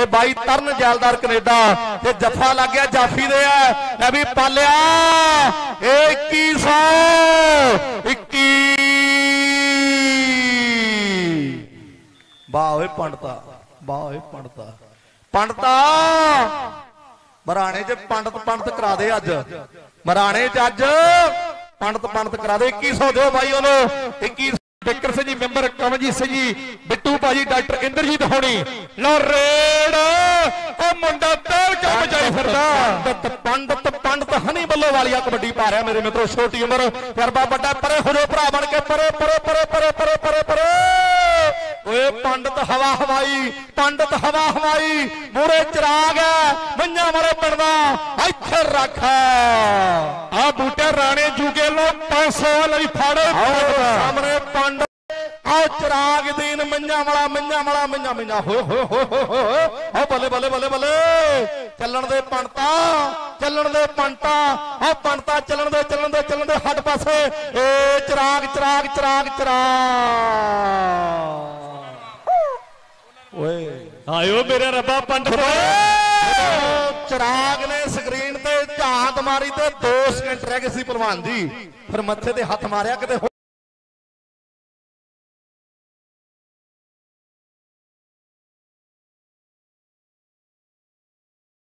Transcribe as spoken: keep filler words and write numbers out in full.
by Taran zaildar Canada ते जफा लग गया जाफी दे है भी पालिया इक्की सौ इक्की वाह पंडता वाह पंडता पंडता मराने च पंडित पंडित करा दे अज मराने च अज पंडित पंडित करा दे इक्की सौ दो भाई उन्होंने इक्की बिकर सिंह जी मैंबर कमलजीत सिंह जी बिट्टू भाजी डॉक्टर इंद्रजीत होनी लो रेड ओ मुंडा तेल क्यों बचाई फिरदा पंडित पंडित पंडित हनी बल्लो वालिया कबड्डी पा रहा मेरे मित्रों छोटी उम्र गरबा बड़ा परे हो जाओ भरा बन के परे परे परे परे परे परे परे ओए पंडित हवा हवाई पंडित हवा हवाई मूरे चिराग है मंझा वाले पिंड दा इत्थे रख आ बूटे राणे जूगे लो पांच सौ वाली फाड़े सामने पंडित आओ चिराग दीन मंझा वाला मंझा वाला मंझा मंझा हो हो हो हो हो बल्ले बल्ले बल्ले बल्ले चलन दे पंडता चलन दे पंडता आ पंडता चलन दे चलन दे चलन दे हट पासे ए चिराग चिराग चिराग चिराग ओए आयो मेरे रब्बा पंडित चिराग ने स्क्रीन ते झात मारी ते दो सेकंड रह गए सी भलवान जी फिर मत्थे ते हथ मारिया किते